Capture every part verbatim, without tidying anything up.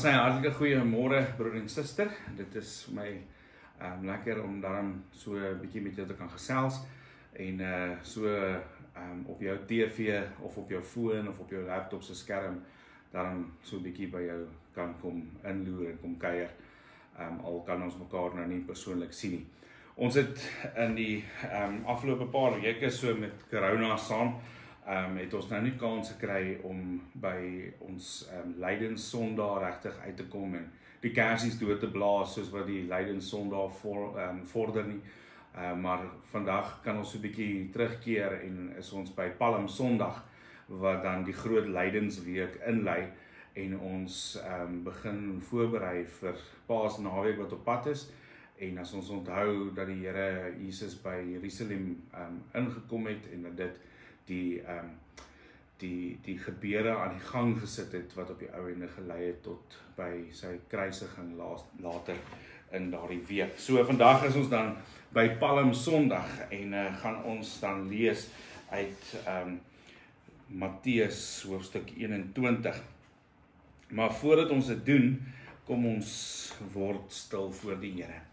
sê hartlike goeiemôre broer en suster. Dit is vir my um, lekker om daarom so 'n bietjie met jou te kan gesels en uh, so um, op jou T V of op jou foon of op jou laptop se skerm daarom so 'n bietjie by jou kan kom inloer en kom kuier. Um, al kan ons mekaar nou nie persoonlik sien nie. Ons het in die um, afgelope paar weke so met corona saam Um, het ons nou nie kans gekry om by ons um, Lydenssondag regtig uit te kom en die kersies dood te blaas soos wat die Lydenssondag voor, um, vorder nie. Um, maar vandag kan ons so 'n bietjie terugkeer en is ons by Palmsondag wat dan die groot Lydensweek inlei en ons um, begin voorberei vir Paasnaweek wat op pad is. En as ons onthou dat die Here Jesus by Jerusalem um, ingekom het en dat dit die um, die die gebeure aan die gang gesit het wat op die ou ende gelei het tot by sy kruisiging later in daardie week. So vandag is ons dan by Palmsondag en uh, gaan ons dan lees uit um, Matteus hoofstuk eenentwintig. Maar voordat ons dit doen, kom ons word stil voor die Here.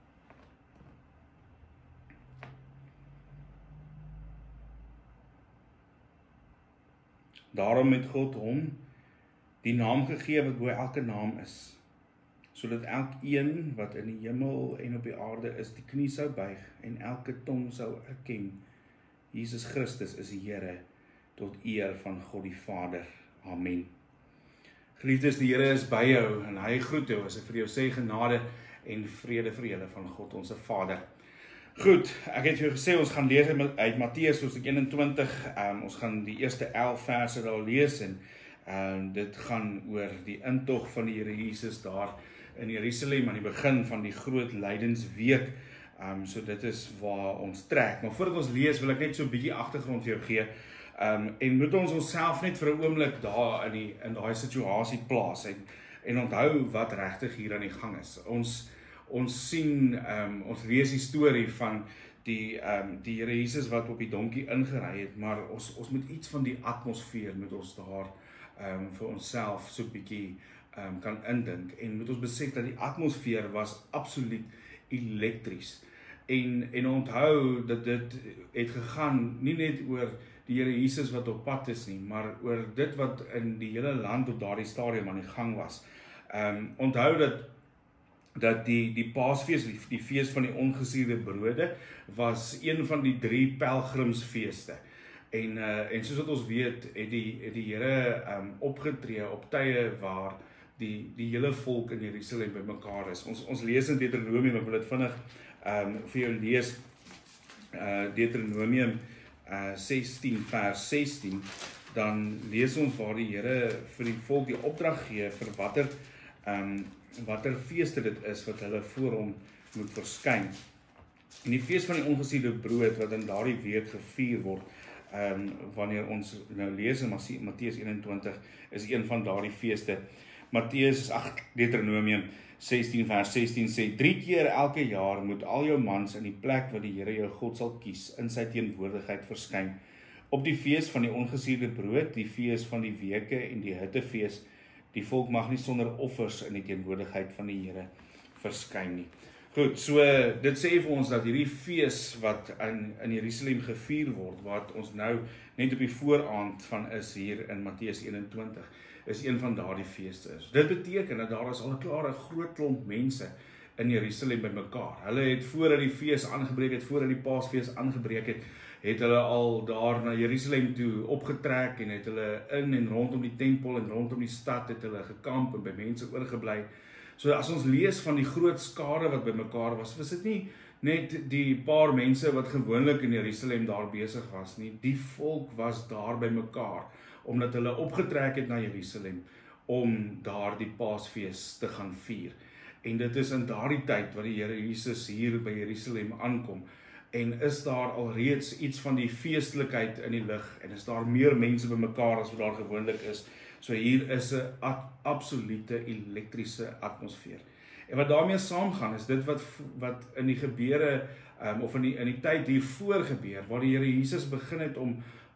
Daarom het God hom die naam gegee wat bo elke naam is, sodat elkeen wat in die hemel en op die aarde is, die knie sou buig en elke tong sou erken, Jesus Christus is die Here, tot eer van God die Vader. Amen. Geliefdes, die Here is by jou en hy groet jou as ek vir jou sê genade en vrede vir julle van God ons Vader. Goed, ek het vir jou gesê, ons gaan lees uit Matteus hoofstuk eenentwintig, um, ons gaan die eerste elf verse daar lees, en um, dit gaan oor die intog van die Here Jesus daar in Jerusalem, aan die begin van die groot Lydensweek, um, so dit is waar ons trek. Maar voordat ons lees, wil ek net so 'n bietjie agtergrond vir jou gee, um, en moet ons onsself net vir 'n oomblik daar in die in daai situasie plaas, en, en onthou wat regtig hier aan die gang is. Ons Ons sien, um, ons lees die storie van die, um, die Here Jesus wat op die donkie ingery het, maar ons, ons moet iets van die atmosfeer moet ons daar um, vir onsself so 'n bietjie um, kan indink, en moet ons besef dat die atmosfeer was absoluut elektries, en, en onthou dat dit het gegaan nie net oor die Here Jesus wat op pad is nie, maar oor dit wat in die hele land op daardie stadium aan die gang was. Um, onthou dat dat die, die Paasfees, die, die fees van die ongesuurde brode, was een van die drie pelgrimsfeeste. En, uh, en soos wat ons weet, het die, het die Here um, opgetree op tye waar die, die hele volk in Jerusalem by mekaar is. Ons, ons lees in Deuteronomium, ek wil dit vinnig um, vir jou lees, uh, Deuteronomium uh, sestien vers sestien, dan lees ons waar die Here vir die volk die opdrag gee vir watter um, watter feeste dit is wat hulle voor hom moet verskyn. En die fees van die ongesuurde brood wat in daardie week gevier word, um, wanneer ons nou lees in Matteus eenentwintig, is een van daardie feeste. Matteus, ag, Deuteronomium sestien vers sestien sê, drie keer elke jaar moet al jou mans in die plek wat die Here jou God sal kies, in sy teenwoordigheid verskyn. Op die fees van die ongesuurde brood, die fees van die weke en die hittefees, die volk mag nie sonder offers in die teenwoordigheid van die Here verskyn nie. Goed, so dit sê vir ons dat hierdie fees wat in, in Jerusalem gevier word, wat ons nou net op die vooraand van is hier in Matteus eenentwintig, is een van daardie feeste is. Dit beteken dat daar is al klaar 'n groot klomp mense in Jerusalem by mekaar. Hulle het voordat die fees aangebreek het, voordat die Paasfees aangebreek het, het hulle al daar na Jerusalem toe opgetrek en het hulle in en rondom die tempel en rondom die stad het hulle gekamp en by mense oorgebly. So as ons lees van die groot skare wat by mekaar was, was dit nie net die paar mense wat gewoonlik in Jerusalem daar besig was nie. Die volk was daar by mekaar, omdat hulle opgetrek het na Jerusalem om daar die Paasfees te gaan vier. En dit is in daardie tyd wat die Here Jesus hier by Jerusalem aankom, en is daar alreeds iets van die feestelikheid in die lug, en is daar meer mense by mekaar as wat daar gewoonlik is. So hier is 'n absolute elektriese atmosfeer. En wat daarmee saamgaan is dit wat wat in die gebeure um, of in die in die tyd hiervoor gebeur, waar die Here Jesus begin het om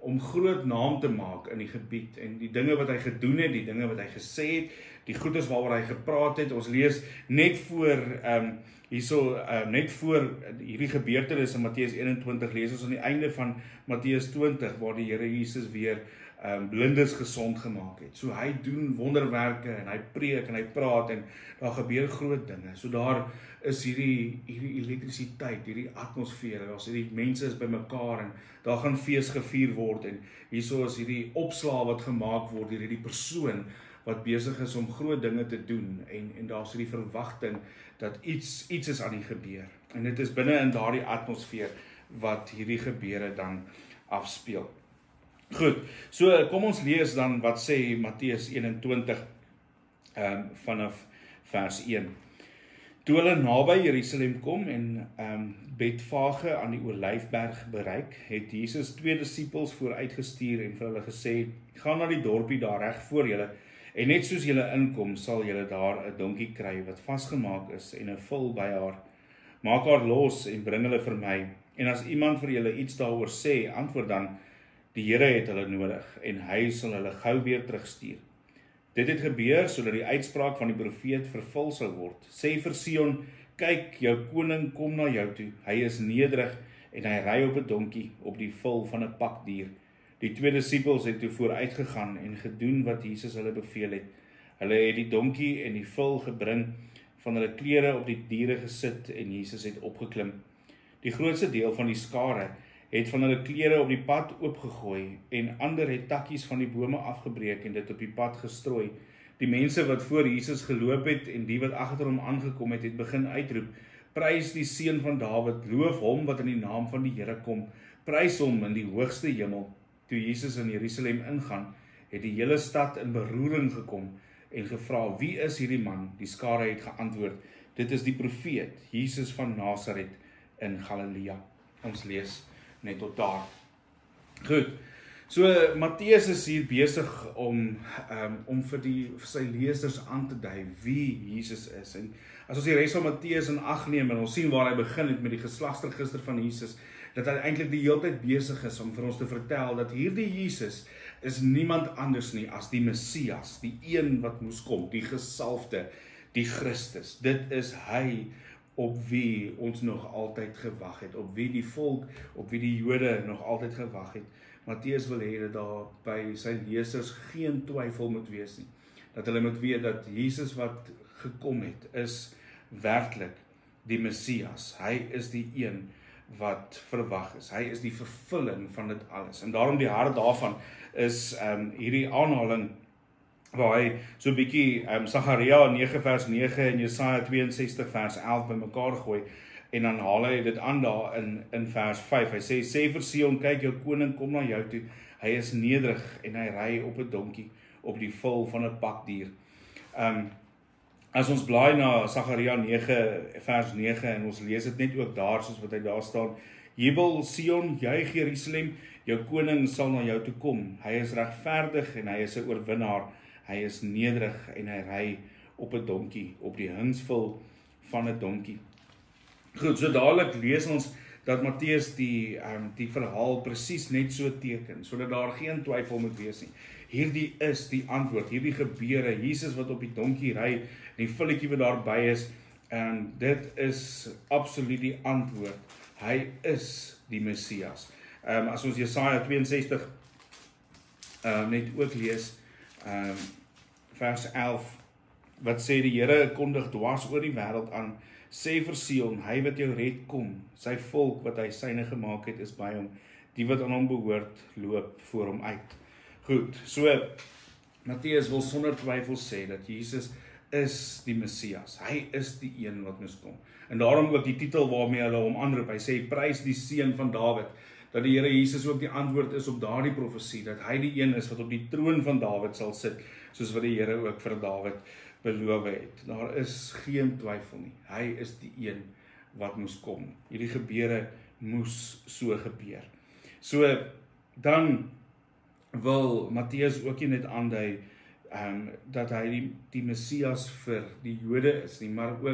om groot naam te maak in die gebied, en die dinge wat hy gedoen het, die dinge wat hy gesê het, die goedes waaroor hy gepraat het. Ons lees net voor, um, hierso, uh, net voor hierdie gebeurtenis in Matteus eenentwintig, lees ons aan die einde van Matteus twintig, waar die Here Jesus weer um, blindes gesond gemaak het. So hy doen wonderwerke, en hy preek, en hy praat, en daar gebeur groot dinge. So daar is hierdie, hierdie elektrisiteit, hierdie atmosfeer, daar is hierdie mense is by mekaar, en daar gaan fees gevier word, en hierso is hierdie opslaa wat gemaak word, hier hierdie persoon, wat besig is om groot dinge te doen, en, en daar is die verwagting, dat iets, iets is aan die gebeur, en dit is binne in daardie atmosfeer, wat hierdie gebeure dan afspeel. Goed, so kom ons lees dan, wat sê Matteus eenentwintig, um, vanaf vers een. Toe hulle naby Jerusalem kom, en um, Betfage aan die Olyfberg bereik, het Jesus twee disippels vooruitgestuur, en vir hulle gesê, gaan na die dorpie daar reg voor julle, en net soos julle inkom, sal julle daar 'n donkie kry, wat vasgemaak is, en 'n vul by haar. Maak haar los, en bring hulle vir my, en as iemand vir julle iets daaroor sê, antwoord dan, die Here het hulle nodig, en hy sal hulle gou weer terugstuur. Dit het gebeur, sodat die uitspraak van die profeet vervul sal word. Sê vir Sion, kyk, jou koning kom na jou toe, hy is nederig, en hy ry op 'n donkie, op die vul van 'n pakdier. Die twee disippels het toe vooruitgegaan, en gedoen wat Jesus hulle beveel het. Hulle het die donkie en die vul gebring, van hulle klere op die diere gesit, en Jesus het opgeklim. Die grootste deel van die skare het van hulle klere op die pad oopgegooi, en ander het takkies van die bome afgebreek en dit op die pad gestrooi. Die mense wat voor Jesus geloop het, en die wat agter hom aangekom het, het begin uitroep, prys die Seun van Dawid, loof hom wat in die naam van die Here kom, prys hom in die hoogste hemel. Toe Jesus in Jerusalem ingaan, het die hele stad in beroering gekom, en gevra, wie is hierdie man? Die skare het geantwoord, dit is die profeet, Jesus van Nasaret in Galilea. Ons lees net tot daar. Goed, so Matteus is hier besig om, um, om vir, die, vir sy lesers aan te dui wie Jesus is. En as ons die res van Matteus in ag neem, en ons sien waar hy begin het met die geslagsregister van Jesus, dat hy eintlik die hele tyd besig is om vir ons te vertel, dat hierdie Jesus is niemand anders nie as die Messias, die een wat moes kom, die gesalfde, die Christus. Dit is hy op wie ons nog altyd gewag het, op wie die volk, op wie die Jode nog altyd gewag het. Matteus wil hê dat daar by sy lesers geen twyfel moet wees nie, dat hulle moet weet dat Jesus wat gekom het, is werklik die Messias. Hy is die een wat verwag is. Hy is die vervulling van dit alles. En daarom die hart daarvan is um, hierdie aanhaling waar hy so 'n bietjie um, Sagaria nege vers nege en Jesaja twee en sestig vers elf bymekaar gooi, en dan haal hy dit aan daar in, in vers vyf. Hy sê, sê vir Sion, kyk, jou koning kom na jou toe, hy is nederig, en hy ry op 'n donkie, op die vul van 'n pakdier. Um, as ons blaai na Sagaria nege vers nege, en ons lees dit net ook daar, soos wat hy daar staan, jubel Sion, juig Jerusalem, jou koning sal na jou toe kom, hy is regverdig, en hy is 'n oorwinnaar, hy is nederig, en hy ry op 'n donkie, op die hingsvul van 'n donkie. Goed, so dadelik lees ons dat Matteus die, um, die verhaal presies net so teken, sodat daar geen twyfel moet wees nie. Hierdie is die antwoord, hierdie gebeure, Jesus wat op die donkie ry, die vulletjie wat daarby is, en dit is absoluut die antwoord. Hy is die Messias. Um, as ons Jesaja twee en sestig um, net ook lees, um, vers elf, wat sê die Here kondig dwars oor die wêreld aan, sê vir Sion, hy wat jou red kom, sy volk wat hy syne gemaak het, is by hom, die wat aan hom behoort, loop voor hom uit. Goed, so Matteus wil sonder twyfel sê dat Jesus is die Messias, hy is die een wat moes kom. En daarom ook die titel waarmee hulle hom aanroep, hy sê, prys die Seun van Dawid, dat die Here Jesus ook die antwoord is op daardie profesie, dat hy die een is wat op die troon van Dawid sal sit, soos wat die Here ook vir Dawid beloof het. Daar is geen twyfel nie, hy is die een wat moes kom. Hierdie gebeure moes so gebeur. So, dan wil Matteus ook nie net aandui, um, dat hy die, die Messias vir die Jode is nie, maar ook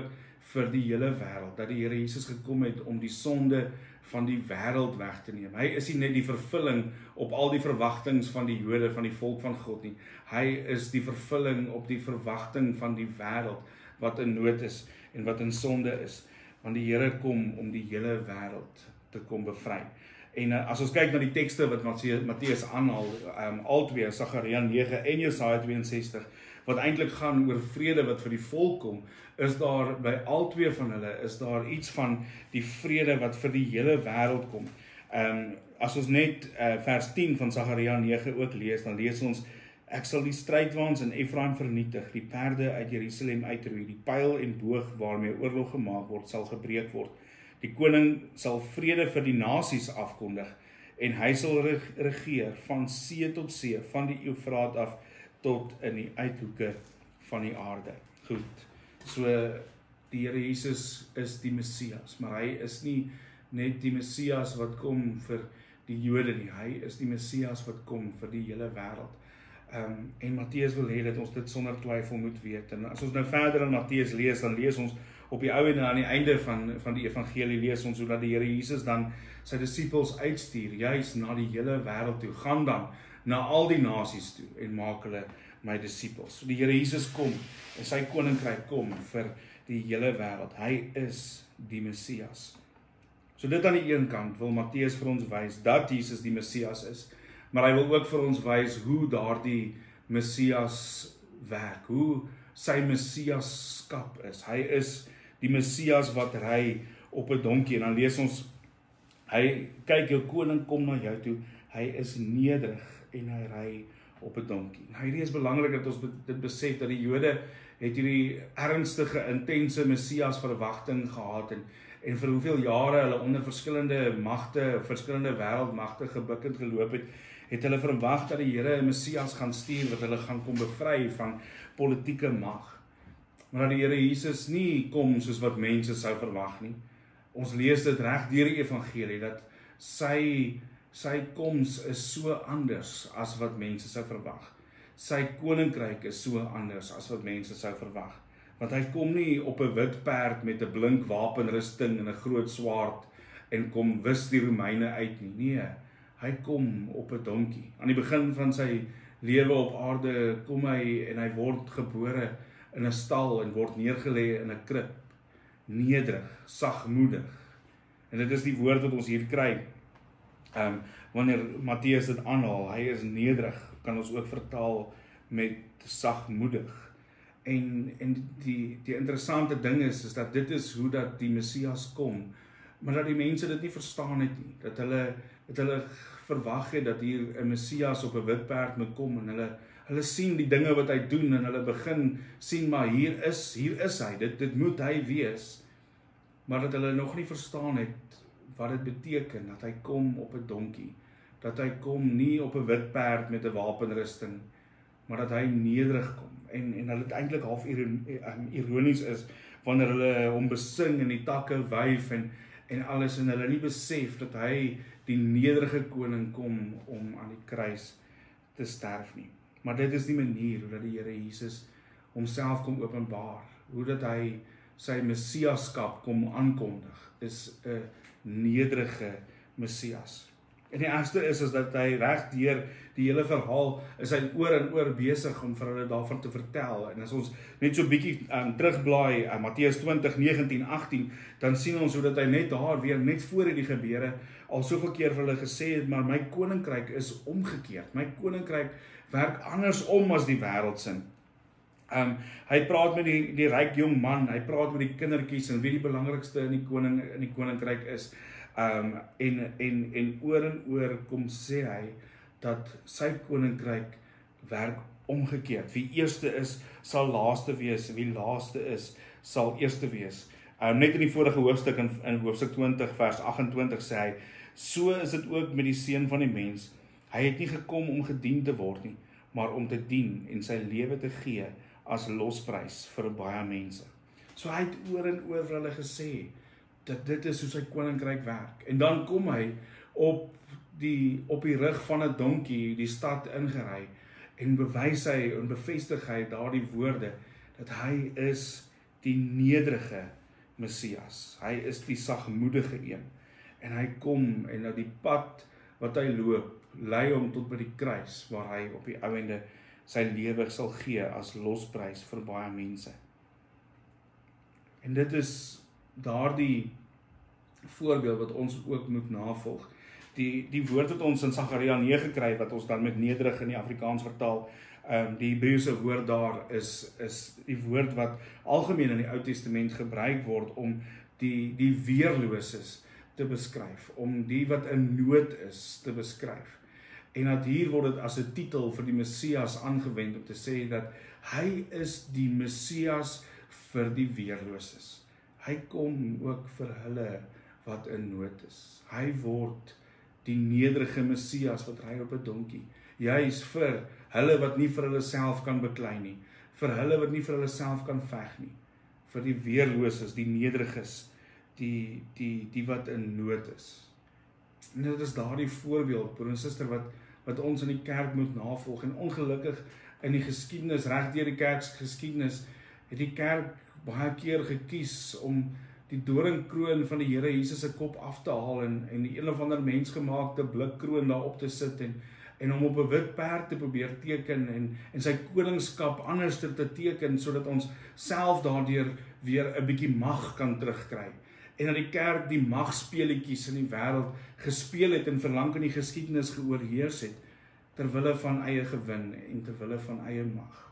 vir die hele wêreld, dat die Here Jesus gekom het om die sonde van die wêreld weg te neem. Hy is nie net die vervulling op al die verwagtinge van die Jode, van die volk van God nie. Hy is die vervulling op die verwagting van die wêreld wat in nood is en wat in sonde is. Want die Here kom om die hele wêreld te kom bevry. En uh, as ons kyk na die tekste wat Matteus aanhaal, um, albei Sagaria nege en Jesaja twee en sestig, wat eintlik gaan oor vrede wat vir die volk kom, is daar by albei van hulle is daar iets van die vrede wat vir die hele wêreld kom. Um, as ons net uh, vers tien van Sagaria nege ook lees, dan lees ons: Ek sal die strydwaans in Efraim vernietig, die perde uit Jerusalem uitroei, die pyl en boog waarmee oorlog gemaak word, sal gebreek word. Die koning sal vrede vir die nasies afkondig, en hy sal regeer van see tot see, van die Eufraat af tot in die uithoeke van die aarde. Goed, so die Here Jesus is die Messias, maar hy is nie net die Messias wat kom vir die Jode nie, hy is die Messias wat kom vir die hele wêreld. Um, en Matteus wil hê dat ons dit sonder twyfel moet weet. En as ons nou verder in Matteus lees, dan lees ons op die ou en aan die einde van, van die evangelie lees ons hoe dat die Here Jesus dan sy disippels uitstuur, juis na die hele wêreld toe, gaan dan na al die nasies toe en maak hulle my disippels. So die Here Jesus kom en sy koninkryk kom vir die hele wêreld. Hy is die Messias. So dit aan die een kant wil Matteus vir ons wys dat Jesus die Messias is, maar hy wil ook vir ons wys hoe daardie Messias werk, hoe sy Messiaskap is. Hy is die Messias wat ry op 'n donkie, en dan lees ons, hy kyk, jou koning kom na jou toe, hy is nederig en hy ry op 'n donkie. Nou hierdie is belangrik dat ons dit besef, dat die Jode het hierdie ernstige, intense Messias verwagting gehad, en en vir hoeveel jare hulle onder verskillende magte, verskillende wêreldmagte gebukkend geloop het, het hulle verwag dat die Here 'n Messias gaan stuur wat hulle gaan kom bevry van politieke mag. Maar dat die Here Jesus nie kom soos wat mense sou verwag nie. Ons lees dit reg deur die evangelie, dat sy, sy koms is so anders as wat mense sou verwag. Sy koninkryk is so anders as wat mense sou verwag. Want hy kom nie op 'n wit perd met 'n blink wapenrusting en 'n groot swaard en kom wis die Romeine uit nie. Nee, hy kom op 'n donkie. Aan die begin van sy lewe op aarde kom hy en hy word gebore in 'n stal en word neergelê in 'n krib. Nederig, sagmoedig. En dit is die woord wat ons hier kry. Um, wanneer Matteus dit aanhaal, hy is nederig, kan ons ook vertaal met sagmoedig. En, en die, die interessante ding is, is dat dit is hoe dat die Messias kom, maar dat die mense dit nie verstaan het nie, dat hulle, dat hulle verwag het dat hier 'n Messias op 'n wit perd moet kom, en hulle, hulle sien die dinge wat hy doen, en hulle begin sien, maar hier is, hier is hy, dit, dit moet hy wees, maar dat hulle nog nie verstaan het wat dit beteken, dat hy kom op 'n donkie, dat hy kom nie op 'n wit perd met 'n wapenrusting, maar dat hy nederig kom, en, en hulle het eintlik half ironies is, wanneer hulle hom besing en die takke wyf en, en alles, en hulle nie besef dat hy die nederige koning kom om aan die kruis te sterf nie. Maar dit is die manier hoe dat die Here Jesus homself kom openbaar, hoe dat hy sy Messiaskap kom aankondig, is 'n nederige Messias. En die eerste is, is dat hy reg deur die hele verhaal, is hy oor en oor besig om vir hulle daarvan te vertel. En as ons net so bietjie um, terugblaai, uh, Matteus twintig, negentien, agttien, dan sien ons hoe dat hy net daar weer, net voor die gebeure, al soveel keer vir hulle gesê het, maar my koninkryk is omgekeerd. My koninkryk werk andersom as die wêreldsin. Um, hy praat met die, die ryk jong man, hy praat met die kindertjies, en wie die belangrikste in die, koning, in die koninkryk is. Um, en, en, en oor en oor kom sê hy, dat sy koninkryk werk omgekeerd. Wie eerste is, sal laaste wees, wie laaste is, sal eerste wees. Um, net in die vorige hoofstuk, in, in hoofstuk twintig, vers agt-en-twintig, sê hy, so is dit ook met die seun van die mens. Hy het nie gekom om gedien te word nie, maar om te dien en sy lewe te gee as losprys vir baie mense. So hy het oor en oor vir hulle gesê, dat dit is hoe sy koninkryk werk. En dan kom hy op die, op die rug van 'n donkie die stad ingery, en bewys hy en bevestig hy daardie woorde, dat hy is die nederige Messias. Hy is die sagmoedige een. En hy kom en dat die pad wat hy loop, lei hom tot by die kruis, waar hy op die ouende sy lewe sal gee as losprys vir baie mense. En dit is daardie voorbeeld wat ons ook moet navolg. Die, die woord wat ons in Sagaria nege kry, wat ons dan met nederig in die Afrikaans vertaal, um, die Hebreëse woord daar is, is die woord wat algemeen in die Ou Testament gebruik word om die, die weerloses te beskryf, om die wat in nood is te beskryf. En dat hier word dit as 'n titel vir die Messias aangewend om te sê dat hy is die Messias vir die weerloses. Hy kom ook vir hulle wat in nood is. Hy word die nederige Messias wat ry op 'n donkie. Juis vir hulle wat nie vir hulle self kan beklei nie, vir hulle wat nie vir hulle self kan veg nie, vir die weerloses, die nederiges, die die die wat in nood is. En dit is daardie voorbeeld, broer en suster, wat wat ons in die kerk moet navolg. En ongelukkig in die geskiedenis, reg deur die kerkgeskiedenis, het die kerk baie keer gekies om die doringkroon van die Here Jesus se kop af te haal en en die een of ander mensgemaakte blikkroon daarop te sit en en om op 'n wit perd te probeer teken en en sy koningskap anders te teken sodat ons self daardeur weer 'n bietjie mag kan terugkry. En dat die kerk die magspeletjies in die wêreld gespeel het en verlang in die geskiedenis geoorheers het terwille van eie gewin en terwille van eie mag.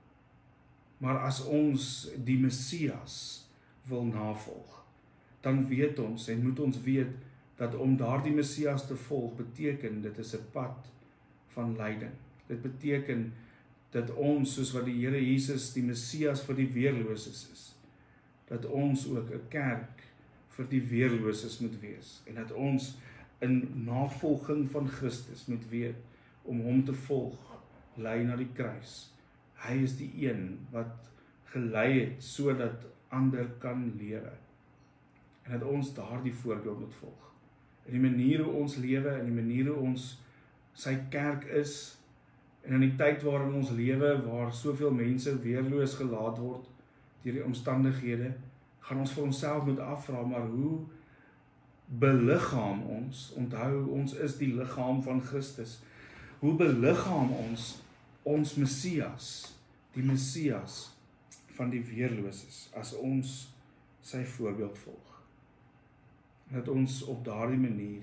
Maar as ons die Messias wil navolg, dan weet ons en moet ons weet dat om daardie Messias te volg beteken dit is 'n pad van lyding. Dit beteken dat ons, soos wat die Here Jesus die Messias vir die weerloses is, dat ons ook 'n kerk vir die weerloses moet wees en dat ons in navolging van Christus moet weet om hom te volg, lei na die kruis. Hy is die een wat gelei het sodat ander kan lewe. En dat ons daardie voorbeeld moet volg. In die manier hoe ons lewe, in die manier hoe ons sy kerk is, en in die tyd waarin ons lewe, waar soveel mense weerloos gelaat word deur die omstandighede, gaan ons vir onsself moet afvra, maar hoe beliggaam ons, onthou ons is die liggaam van Christus, hoe beliggaam ons ons Messias, die Messias van die weerloses, as ons sy voorbeeld volg. Dat ons op daardie manier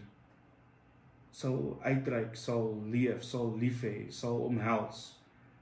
sal uitreik, sal leef, sal lief hê, sal omhels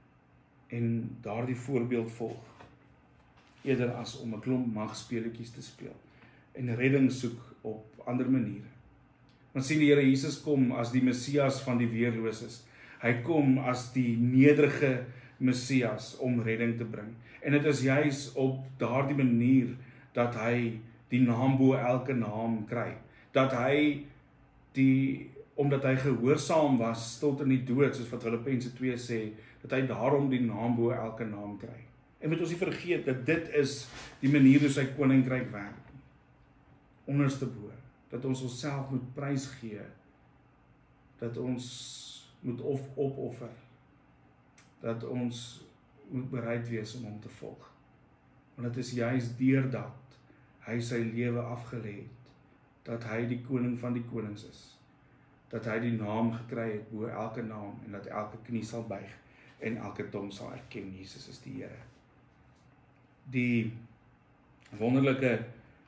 en daardie voorbeeld volg, eerder as om 'n klomp magspeletjies te speel en redding soek op ander maniere. Want sien die Here Jesus kom as die Messias van die weerloses. Hy kom as die nederige Messias om redding te bring. En dit is juis op daardie manier dat hy die naam bo elke naam kry. Dat hy die omdat hy gehoorsaam was tot in die dood, soos wat Filippense twee sê, dat hy daarom die naam bo elke naam kry. En moet ons nie vergeet dat dit is die manier hoe sy koninkryk werk. Onderste bo, dat ons onsself moet prys gee, dat ons moet of opoffer, dat ons moet bereid wees om hom te volg. Want dit is juist deurdat hy sy lewe afgelê het, dat hy die koning van die konings is, dat hy die naam gekry het bo elke naam, en dat elke knie sal buig, en elke tong sal erken, Jesus is die Here. Die wonderlike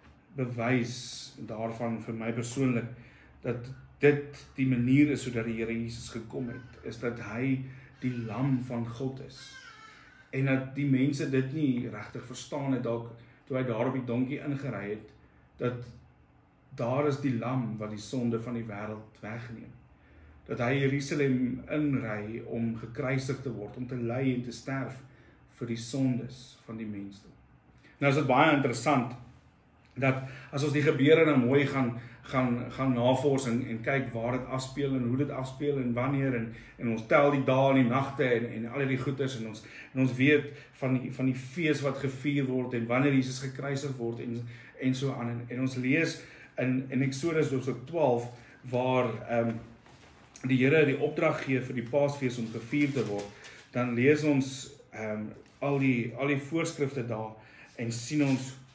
bewys daarvan vir my persoonlik, dat dit die manier is sodat die Here Jesus gekom het, is dat hy die lam van God is. En dat die mense dit nie regtig verstaan het, dalk toe hy daar op die donkie ingery het, dat daar is die lam wat die sonde van die wêreld wegneem. Dat hy Jerusalem inry om gekruisig te word, om te ly en te sterf vir die sondes van die mensdom. Nou is dit baie interessant, dat as ons die gebeure nou mooi gaan, gaan, gaan navors en, en kyk waar dit afspeel en hoe dit afspeel en wanneer, en, en ons tel die dae en die nagte en, en al die goeders, en ons, en ons weet van die, van die fees wat gevier word, en wanneer Jesus gekruisig word, en, en so aan, en, en ons lees in, in Exodus hoofstuk twaalf, waar um, die Here die opdrag gee vir die Paasfees om gevier te word, dan lees ons um, al die, al die voorskrifte daar, en sien ons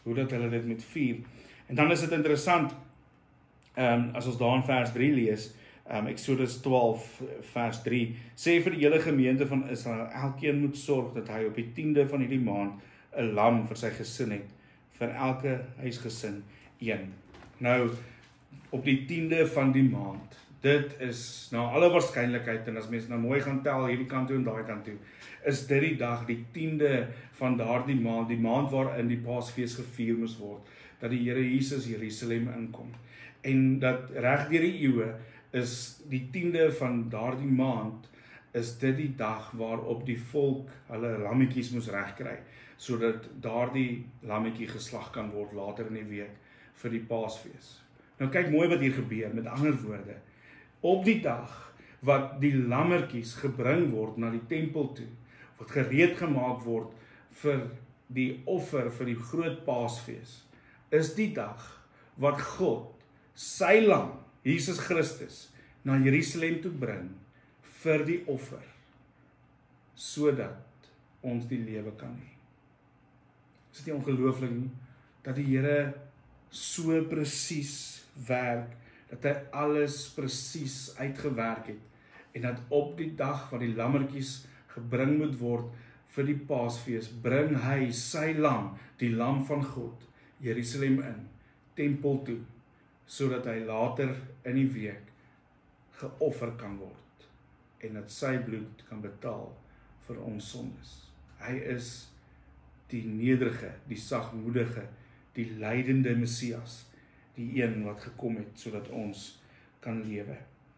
hoe dat hulle dit moet vier. En dan is dit interessant, um, as ons daar in vers drie lees, um, Exodus twaalf vers drie, sê vir die hele gemeente van Israel, elkeen moet sorg dat hy op die tiende van hierdie maand 'n lam vir sy gesin het, vir elke huisgesin een. Nou, op die tiende van die maand, dit is, na alle waarskynlikheid, en as mense nou mooi gaan tel, hierdie kant toe en daai kant toe, is dit die dag, die tiende van daardie maand, die maand waarin die Paasfees gevier moes word, dat die Here Jesus Jerusalem inkom. En dat reg deur die eeue is die tiende van daardie maand, is dit die dag waarop die volk hulle lammetjies moes regkry, sodat daardie lammetjie geslag kan word later in die week vir die Paasfees. Nou kyk mooi wat hier gebeur, met ander woorde. Op die dag wat die lammetjies gebring word na die tempel toe, wat gereed gemaak word vir die offer vir die groot Paasfees, is die dag wat God sy lam, Jesus Christus, na Jerusalem toe bring vir die offer, sodat ons die lewe kan hê. Is dit nie ongelooflik nie, dat die Here so presies werk, dat hy alles presies uitgewerk het, en dat op die dag wat die lammetjies gebring moet word vir die Paasfees, bring hy sy lam, die lam van God, Jerusalem in, tempel toe, sodat hy later in die week geoffer kan word, en dat sy bloed kan betaal vir ons sondes. Hy is die nederige, die sagmoedige, die lydende Messias, die een wat gekom het, sodat ons kan lewe.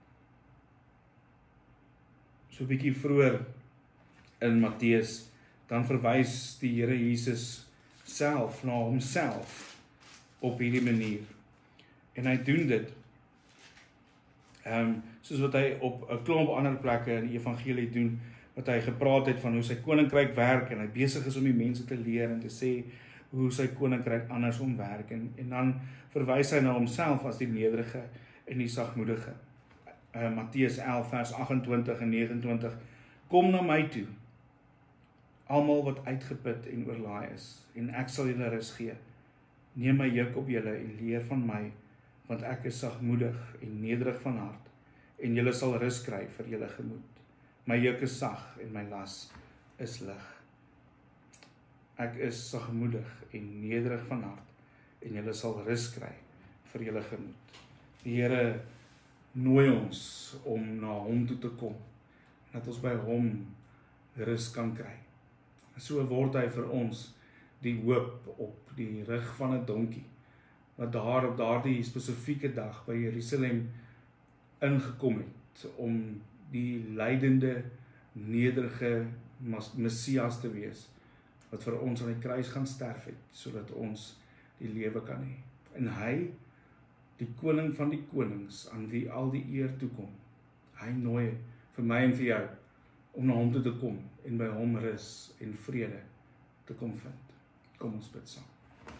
So 'n bietjie vroeër in Matteus, dan verwys die Here Jesus self na homself op hierdie manier. En hy doen dit, um, soos wat hy op 'n klomp ander plekke in die evangelie doen, wat hy gepraat het van hoe sy koninkryk werk, en hy besig is om die mense te leer en te sê hoe sy koninkryk andersom werk, en, en dan verwys hy na homself as die nederige en die sagmoedige. Uh, Matteus elf vers agt-en-twintig en negen-en-twintig, kom na my toe, almal wat uitgeput en oorlaai is, en ek sal julle rus gee. Neem my juk op julle en leer van my, want ek is sagmoedig en nederig van hart, en julle sal rus kry vir julle gemoed. My juk is sag en my las is lig. Ek is sagmoedig en nederig van hart, en julle sal rus kry vir julle gemoed. Die Here nooi ons om na hom toe te kom, dat ons by hom rus kan kry. So word hy vir ons die hoop op die rug van 'n donkie, wat daar op daardie spesifieke dag by Jerusalem ingekom het, om die lydende, nederige Messias te wees, wat vir ons aan die kruis gaan sterf het, sodat ons die lewe kan hê. En hy, die koning van die konings, aan wie al die eer toekom, hy nooi vir my en vir jou, om na hom toe te kom, en by hom rus en vrede te kom vind. Kom ons bid saam.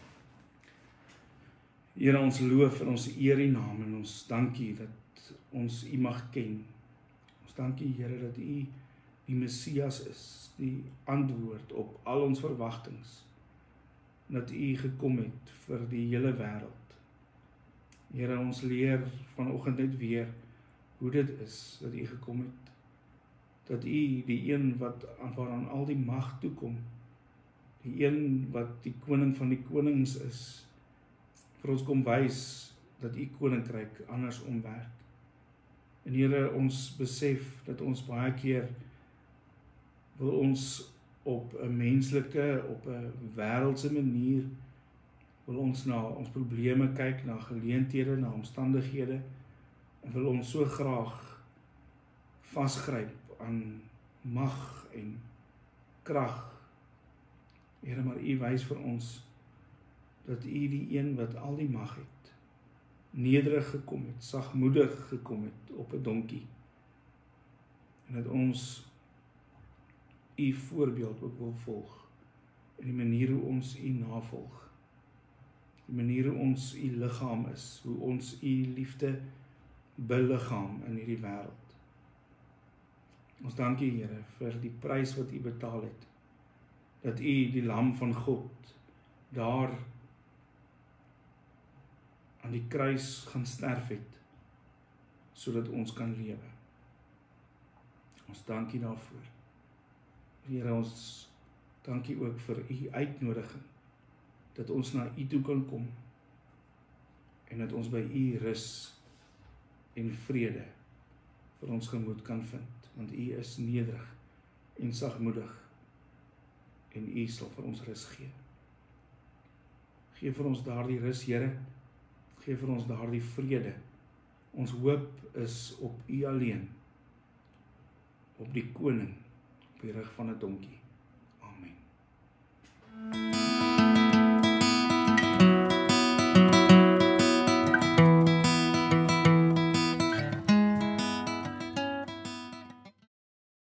Here, ons loof en ons eer U naam, en ons dankie dat ons U mag ken. Ons dankie, Here, dat U die Messias is, die antwoord op al ons verwagtings, dat U gekom het vir die hele wêreld. Here, ons leer vanoggend net weer hoe dit is dat U gekom het, dat U die een wat waaraan al die mag toekom, die een wat die koning van die konings is, vir ons kom wys dat U koninkryk andersom werk. En Here, ons besef dat ons baie keer wil ons op 'n menslike, op 'n wêreldse manier, wil ons na ons probleme kyk, na geleenthede, na omstandighede, en wil ons so graag vasgryp aan mag en krag. Here, maar U wys vir ons dat U die een wat al die mag het, nederig gekom het, sagmoedig gekom het op 'n donkie, en dat ons U voorbeeld ook wil volg, in die manier hoe ons U navolg, die manier hoe ons U liggaam is, hoe ons U liefde beliggaam in hierdie wêreld. Ons dank U, Here, vir die prys wat U betaal het, dat U, die Lam van God, daar aan die kruis gaan sterf het, sodat ons kan lewe. Ons dankie daarvoor. Here, ons dankie ook vir u uitnodiging, dat ons na u toe kan kom, en dat ons by u rus en vrede vir ons gemoed kan vind, want u is nederig en sagmoedig, en u sal vir ons rus gee. Gee vir ons daardie rus, Here, gee vir ons daardie vrede. Ons hoop is op u alleen, op die koning, op die rug van 'n donkie. Amen.